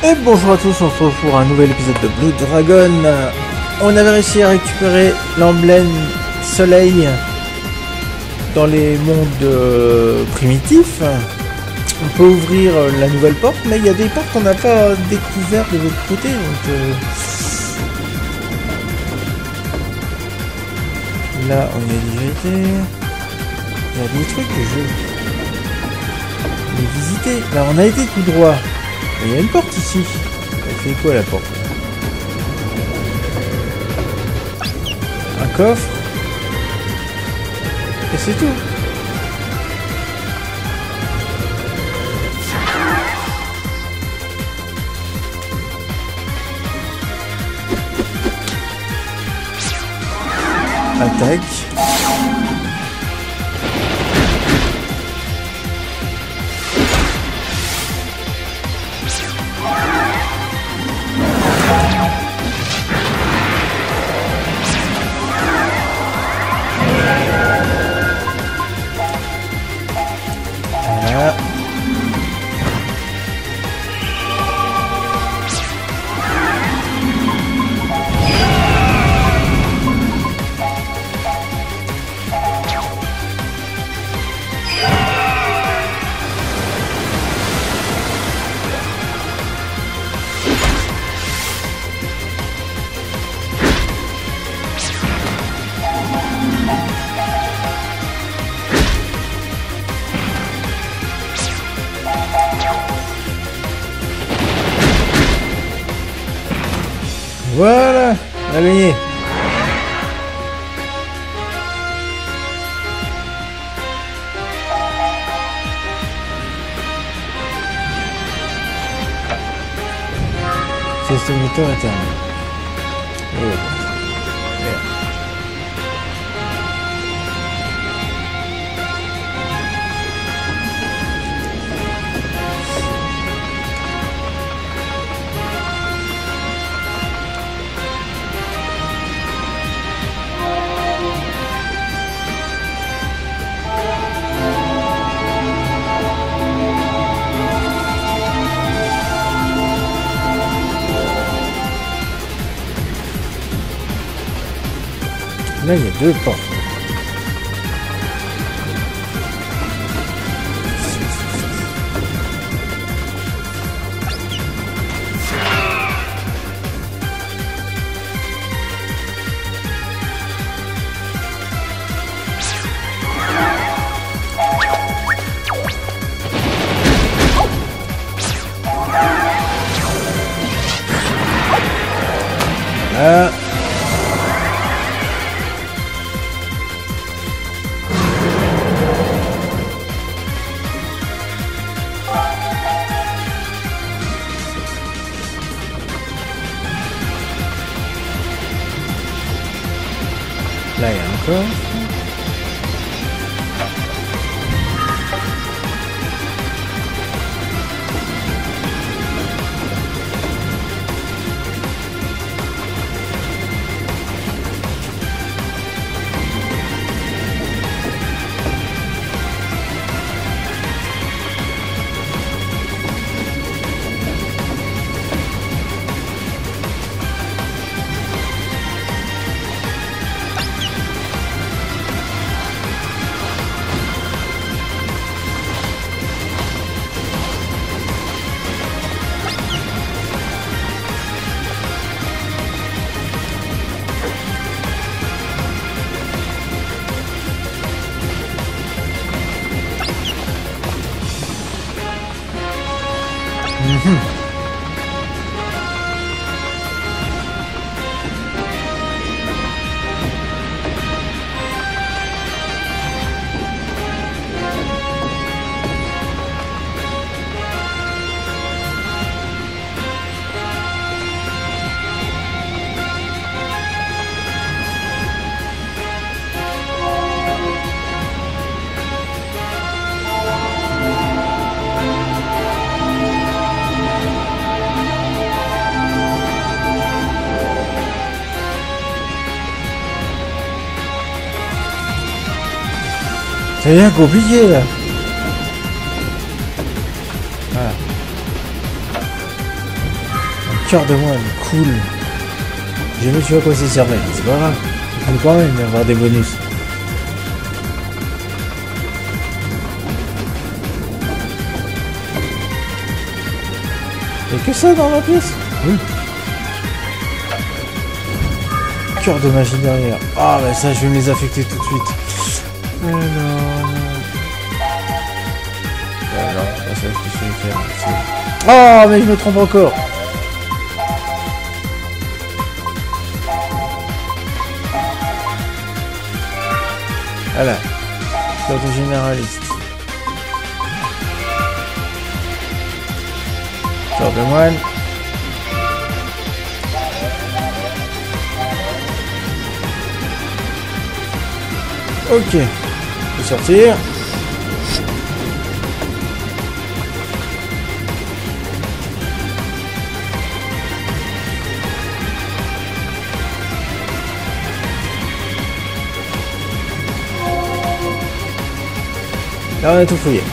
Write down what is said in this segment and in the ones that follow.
Et bonjour à tous, on se retrouve pour un nouvel épisode de Blue Dragon. On avait réussi à récupérer l'emblème soleil dans les mondes primitifs. On peut ouvrir la nouvelle porte, mais il y a des portes qu'on n'a pas découvertes de l'autre côté. Donc, là, on y a déjà été. Il y a des trucs que je vais visiter. Là, on a été tout droit. Il y a une porte ici. Elle fait quoi la porte? Un coffre. Et c'est tout. Attaque. Voilà. Voilà, on a gagné. C'est ce moteur éternel. Voilà. Là, il y a deux portes. Là. Là, il y a encore. Ça devient compliqué là. Voilà. Cœur de moine, cool. Je me suis à quoi ça servait, c'est pas grave. Il faut quand même avoir des bonus. Et que ça dans la pièce? Oui. Cœur de magie derrière. Ah bah ça je vais me les affecter tout de suite. Non. Non, ça c'est ce que je vais faire. Oh mais je me trompe encore. Voilà. Cœur de généraliste. Cœur de moine. Ok. Je vais sortir. Là on a tout fouillé.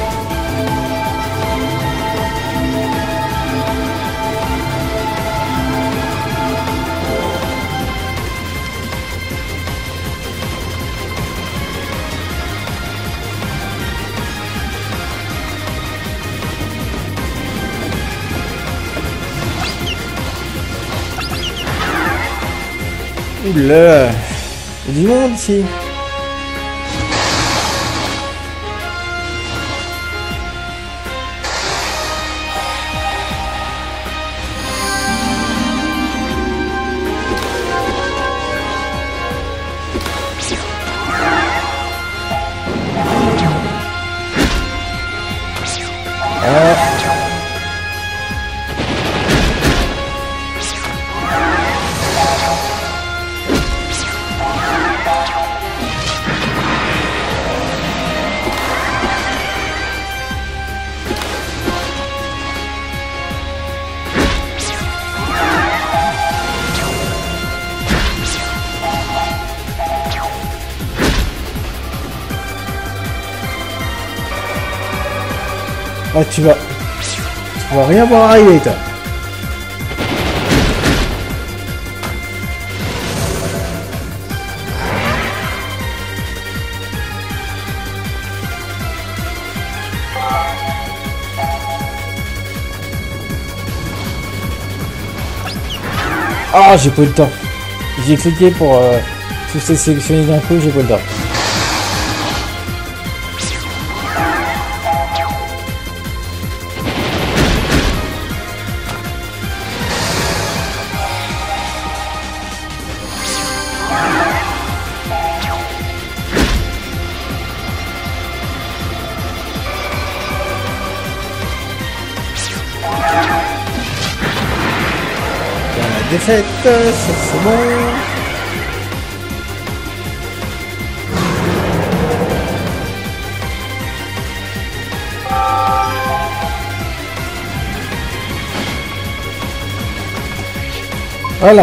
Oula, il y a du monde ici. Ah, tu vas rien voir arriver, toi. Ah, j'ai pas eu le temps. J'ai cliqué pour tous ces sélectionner d'un coup, j'ai pas eu le temps. Défaite, ça c'est bon. Voilà.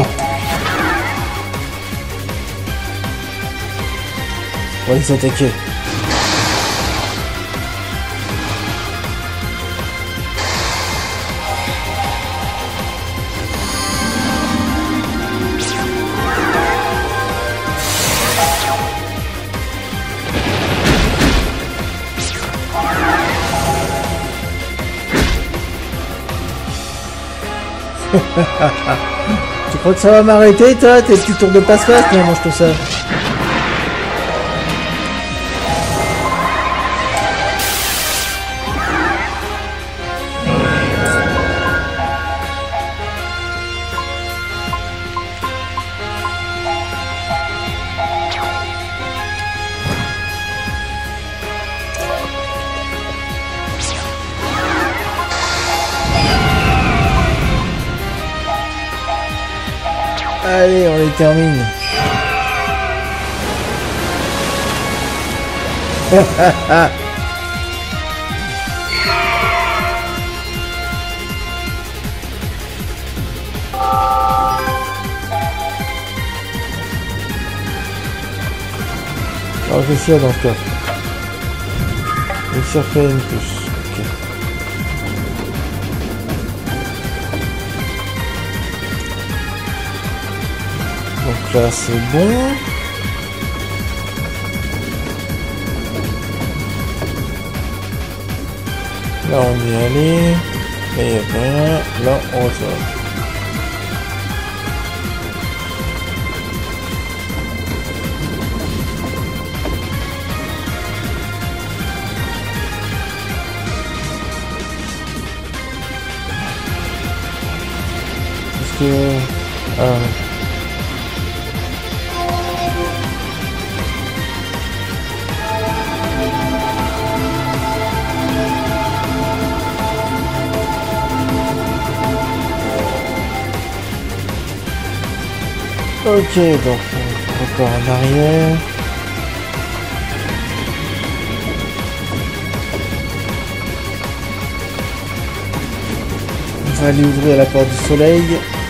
On va les attaquer. Tu crois que ça va m'arrêter, toi, tes petits tours de passe-passe? Non, mange tout ça. Allez, on les termine. Alors, réussir dans ce cas. Réussir faire une touche. Ok. Donc là c'est bon. Là on y est allé. Là il n'y a plus rien. Là on ressort. Parce que... Ok, donc encore en arrière. On va aller ouvrir la porte du soleil.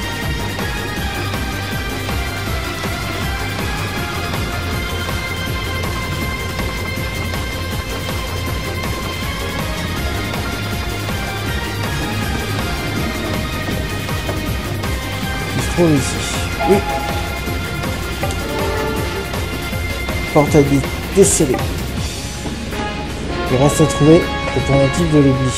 Il se trouve ici. Oui. Porte à déceler. Il reste à trouver l'alternative de l'oubli.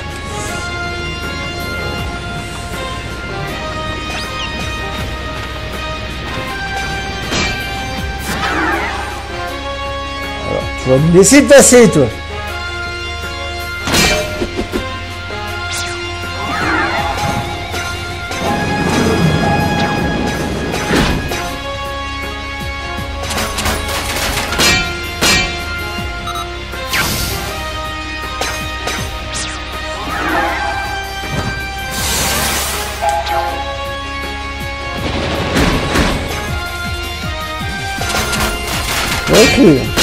Alors, tu vas me laisser passer, toi. Ok.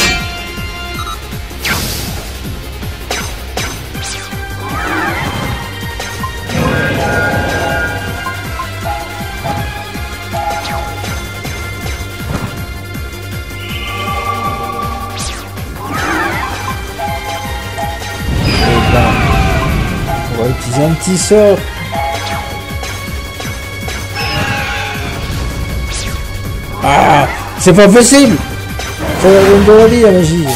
On va utiliser un petit sort. Ah, c'est pas possible. Ça va me donner la magie.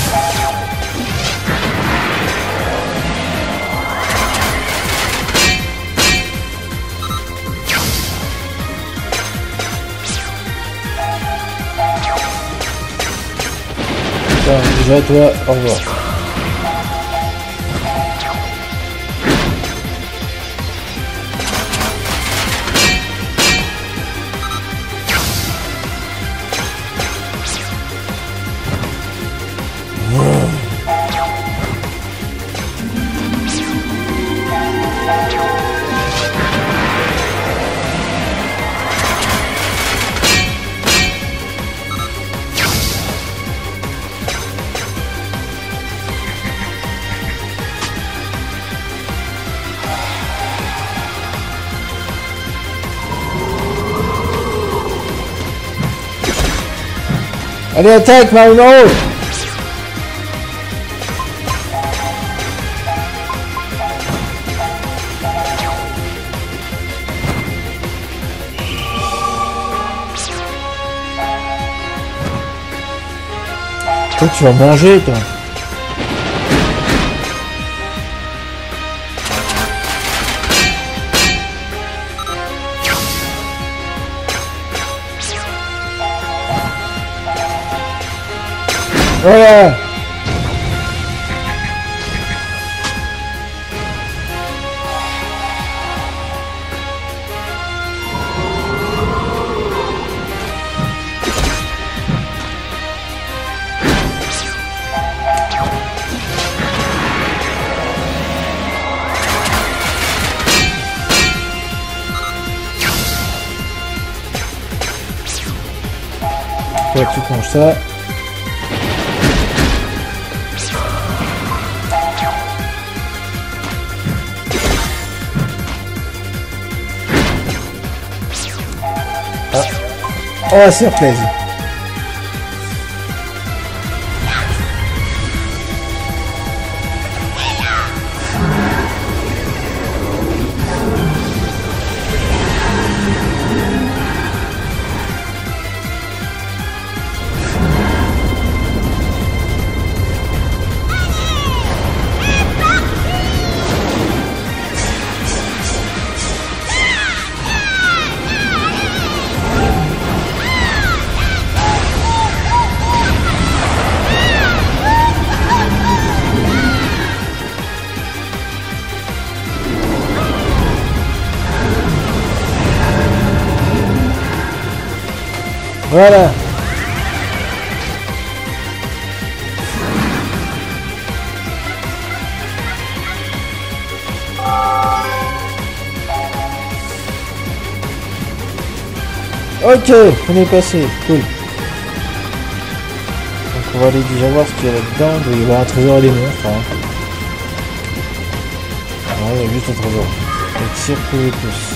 Attends, déjà toi, au revoir. Allez, attaque, Maruno! Toi, tu vas manger, toi. Voilà. Toi, tu prends ça. On va se faire plaisir. Voilà. Ok, on est passé, cool. Donc on va aller déjà voir ce qu'il y a là-dedans. Il doit y avoir un trésor et des monstres. Hein. Non, il y a juste un trésor. Et tire tous les pouces.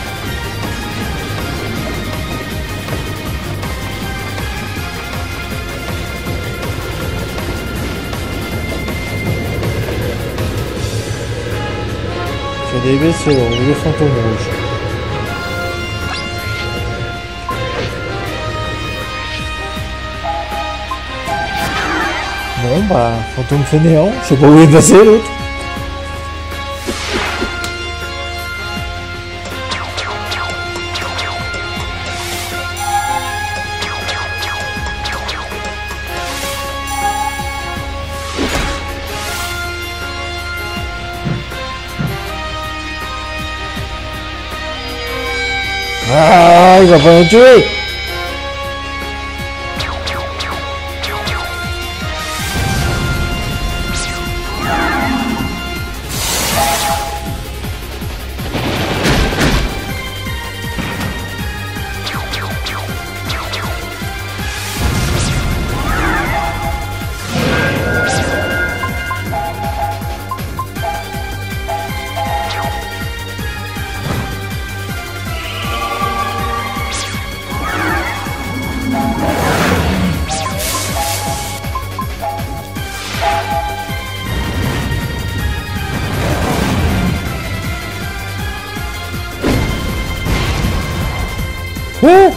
J'ai des vaisseaux, des fantômes rouges. Bon bah, fantôme fainéant, je sais pas où est passé l'autre. Ah, il va pas me tuer. Ouais.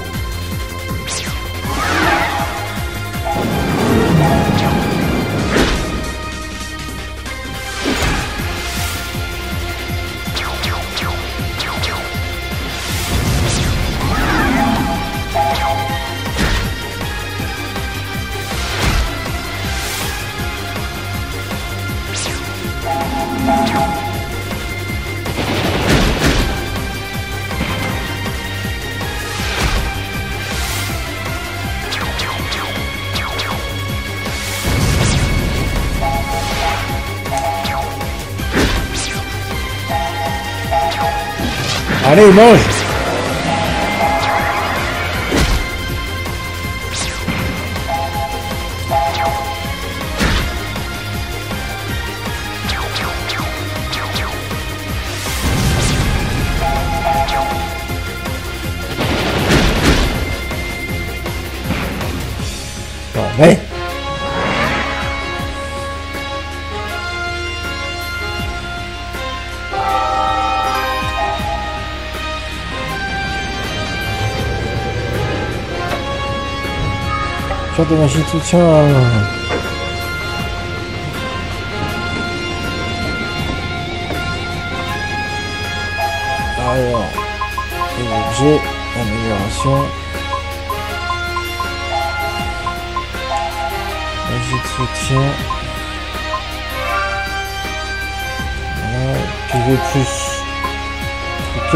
Allez, mange! Bon, mais... de magie de soutien. Alors, les objets, amélioration. Magie de soutien. Voilà, pivot plus. Ok.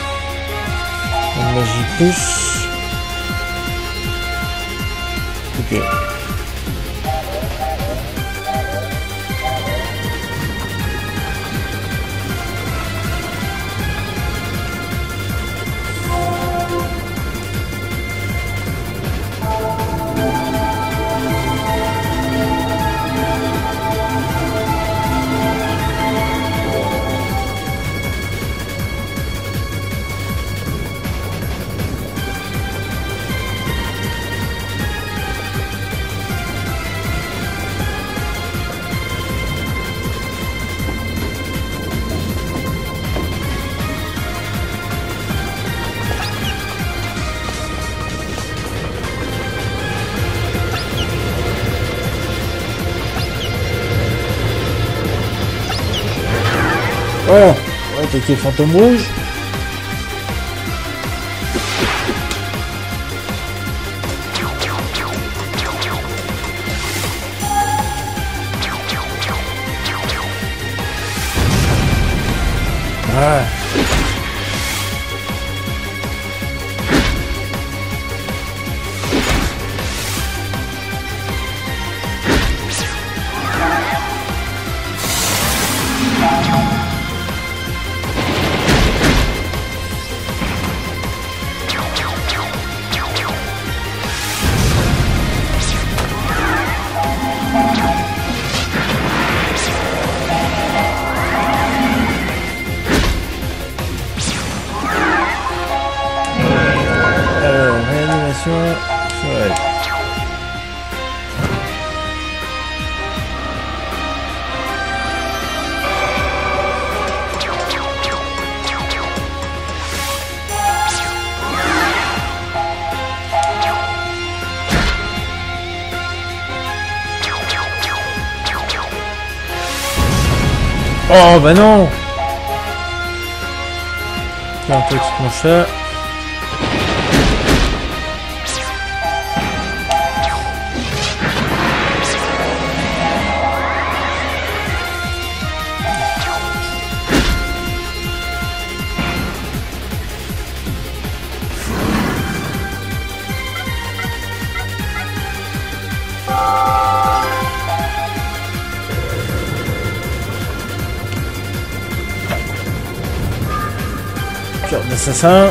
Magie plus. Ok. Voilà, on va attaquer le fantôme rouge. Ah. sur elle. Oh bah non. Un peu expansion. Cœur d'assassin.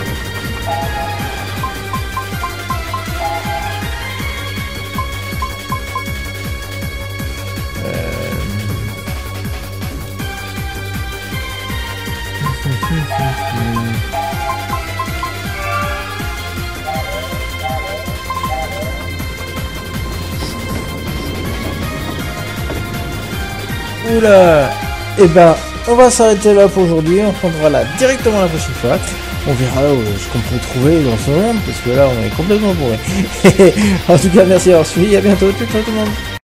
Oula. Et ben, on va s'arrêter là pour aujourd'hui. On prendra là directement la prochaine fois. On verra ce qu'on peut trouver dans ce monde, parce que là on est complètement bourré. En tout cas, merci d'avoir suivi. À bientôt. Ciao tout le monde.